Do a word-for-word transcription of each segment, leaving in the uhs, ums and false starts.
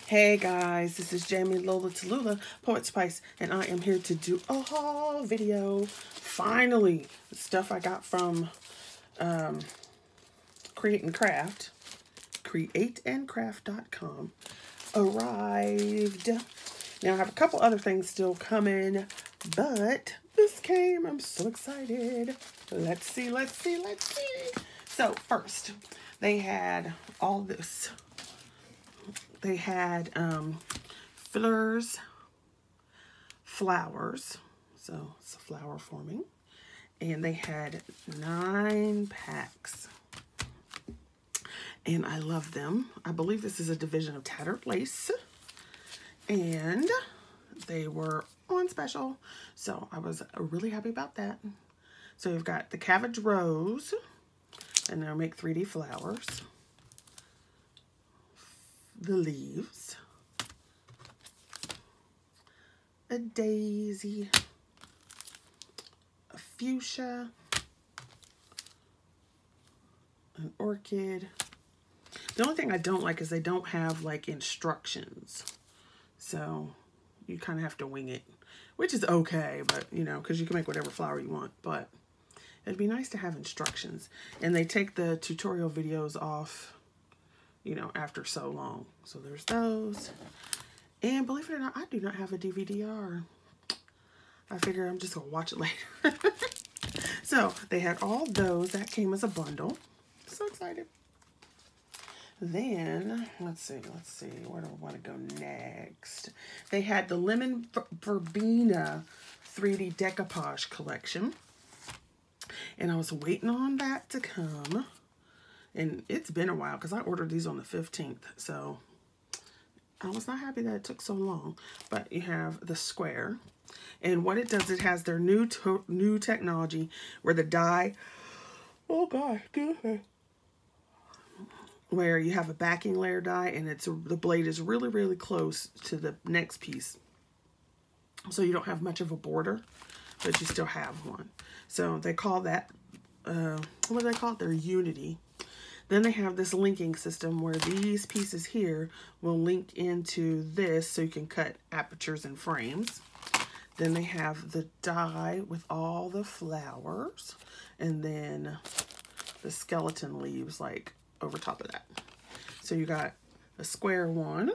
Hey guys, this is Jamie Lola Tallulah, Poet Spice, and I am here to do a haul video. Finally, the stuff I got from um, Create and Craft, create and craft dot com, arrived. Now I have a couple other things still coming, but this came. I'm so excited. Let's see, let's see, let's see. So first, they had all this. They had um, fillers, flowers, so it's flower forming, and they had nine packs, and I love them. I believe this is a division of Tattered Lace, and they were on special, so I was really happy about that. So you've got the Cabbage Rose, and they'll make three D flowers. The leaves, a daisy, a fuchsia, an orchid. The only thing I don't like is they don't have like instructions, so you kind of have to wing it, which is okay, but you know, because you can make whatever flower you want, but it'd be nice to have instructions. And they take the tutorial videos off, you know, after so long. So there's those. And believe it or not, I do not have a D V D R. I figure I'm just gonna watch it later. So they had all those. That came as a bundle. So excited. Then, let's see, let's see, where do I want to go next? They had the Lemon Verbena three D Decoupage collection. And I was waiting on that to come. And it's been a while because I ordered these on the fifteenth. So I was not happy that it took so long. But you have the square. And what it does, it has their new new technology where the die, oh God, good. Where you have a backing layer die and it's the blade is really, really close to the next piece. So you don't have much of a border, but you still have one. So they call that, uh, what do they call it? Their Unity. Then they have this linking system where these pieces here will link into this so you can cut apertures and frames. Then they have the die with all the flowers and then the skeleton leaves like over top of that. So you got a square one,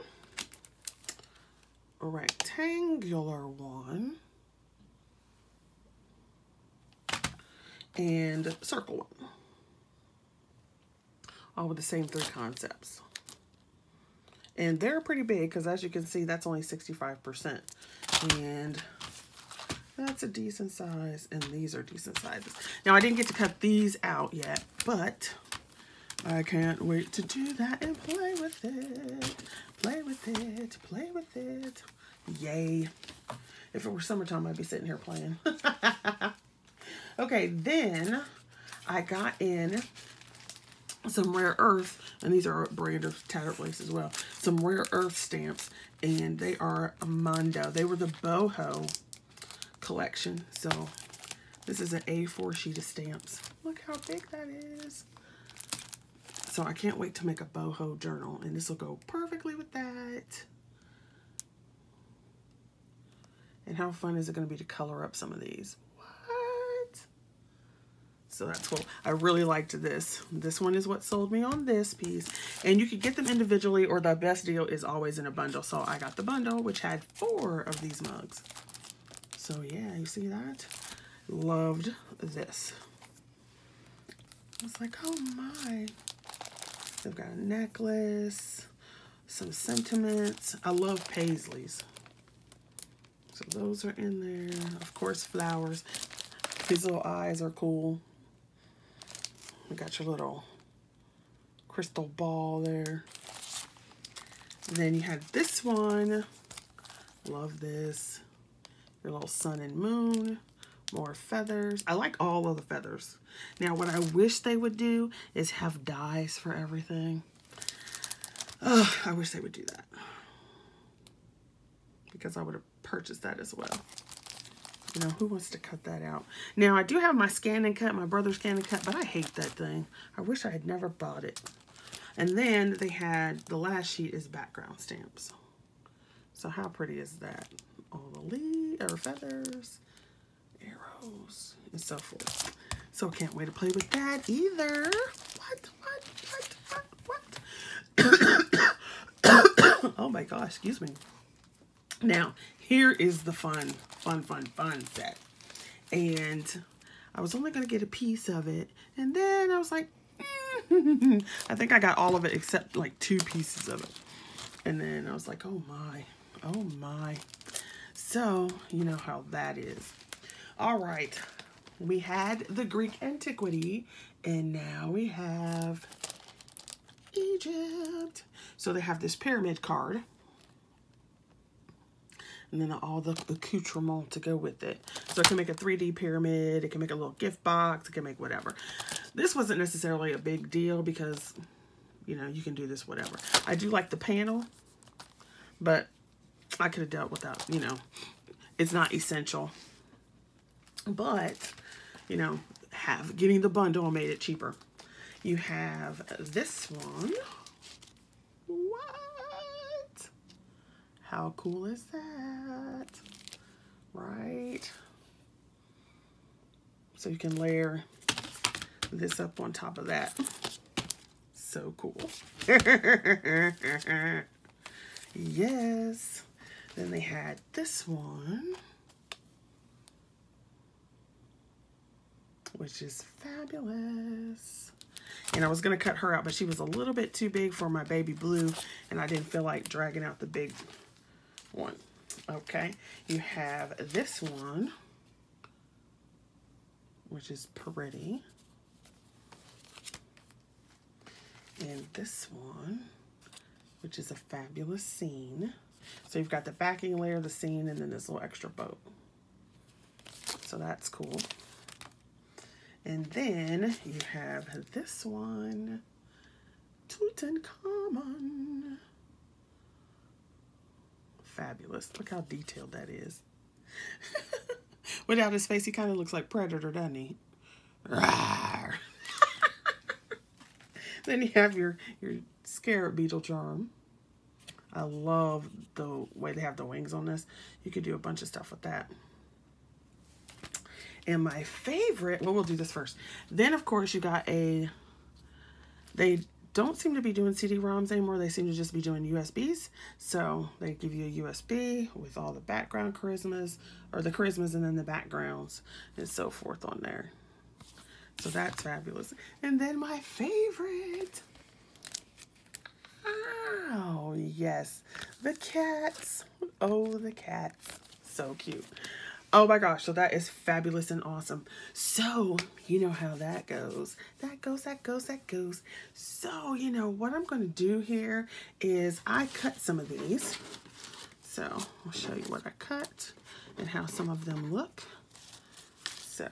a rectangular one, and a circle one. All with the same three concepts. And they're pretty big because as you can see, that's only sixty-five percent. And that's a decent size. And these are decent sizes. Now, I didn't get to cut these out yet, but I can't wait to do that and play with it. Play with it. Play with it. Yay. If it were summertime, I'd be sitting here playing. Okay, then I got in some Rare Earth, and these are a brand of Tattered Lace as well. Some Rare Earth stamps, and they are a Mondo. They were the boho collection. So this is an A four sheet of stamps. Look how big that is. So I can't wait to make a boho journal, and this will go perfectly with that. And how fun is it going to be to color up some of these? So that's cool. I really liked this. This one is what sold me on this piece. And you could get them individually, or the best deal is always in a bundle. So I got the bundle, which had four of these mugs. So yeah, you see that? Loved this. I was like, oh my. They've got a necklace, some sentiments. I love paisleys. So those are in there. Of course, flowers. These little eyes are cool. You got your little crystal ball there. And then you had this one. Love this. Your little sun and moon. More feathers. I like all of the feathers. Now, what I wish they would do is have dies for everything. Oh, I wish they would do that. Because I would have purchased that as well. You know, who wants to cut that out? Now, I do have my Scan and Cut, my brother's Scan and Cut, but I hate that thing. I wish I had never bought it. And then they had, the last sheet is background stamps. So how pretty is that? All the leaves, or feathers, arrows, and so forth. So can't wait to play with that either. What, what, what, what, what? Oh my gosh, excuse me. Now, here is the fun, fun, fun, fun set. And I was only going to get a piece of it. And then I was like, mm. I think I got all of it except like two pieces of it. And then I was like, oh my, oh my. So, you know how that is. All right. We had the Greek antiquity, and now we have Egypt. So they have this pyramid card. And then all the accoutrement to go with it. So it can make a three D pyramid. It can make a little gift box. It can make whatever. This wasn't necessarily a big deal because, you know, you can do this whatever. I do like the panel, but I could have dealt without, you know, it's not essential. But, you know, have getting the bundle made it cheaper. You have this one. What? How cool is that? Right? So you can layer this up on top of that. So cool. Yes. Then they had this one, which is fabulous. And I was going to cut her out, but she was a little bit too big for my baby blue, and I didn't feel like dragging out the big one. Okay, you have this one, which is pretty. And this one, which is a fabulous scene. So you've got the backing layer, the scene, and then this little extra boat. So that's cool. And then you have this one, Tutankhamun. Fabulous. Look how detailed that is. Without his face, he kind of looks like Predator, doesn't he? Rawr. Then you have your, your scarab beetle charm. I love the way they have the wings on this. You could do a bunch of stuff with that. And my favorite, well, we'll do this first. Then, of course, you got a, they don't seem to be doing C D ROMs anymore. They seem to just be doing U S Bs. So they give you a U S B with all the background charismas, or the charismas and then the backgrounds and so forth on there. So that's fabulous. And then my favorite. Oh, yes. The cats. Oh, the cats. So cute. Oh my gosh, so that is fabulous and awesome. So, you know how that goes. That goes, that goes, that goes. So, you know, what I'm going to do here is I cut some of these. So, I'll show you what I cut and how some of them look. So,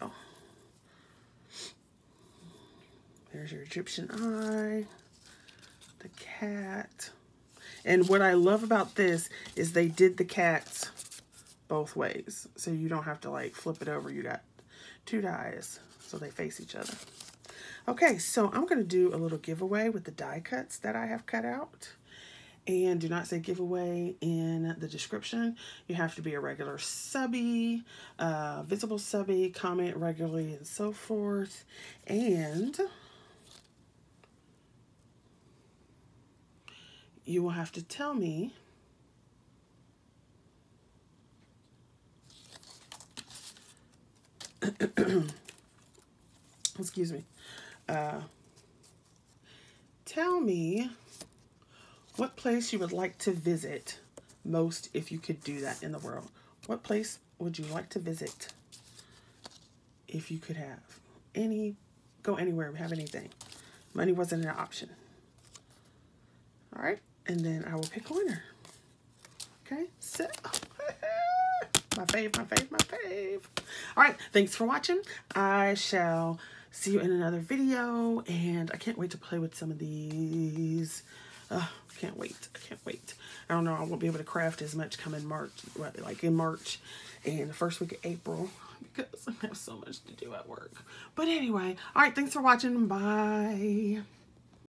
there's your Egyptian eye, the cat. And what I love about this is they did the cats both ways, so you don't have to like flip it over. You got two dies, so they face each other. Okay, so I'm going to do a little giveaway with the die cuts that I have cut out. And do not say giveaway in the description. You have to be a regular subby, uh, visible subby, comment regularly, and so forth. And you will have to tell me excuse me, uh, tell me what place you would like to visit most if you could do that in the world. What place would you like to visit if you could have any, go anywhere, have anything? Money wasn't an option. All right, and then I will pick a winner. Okay, so my fave, my fave, my fave. All right, thanks for watching. I shall see you in another video, and I can't wait to play with some of these. Uh, can't wait. I can't wait. I don't know. I won't be able to craft as much come in March, like in March and the first week of April, because I have so much to do at work. But anyway, all right, thanks for watching. Bye.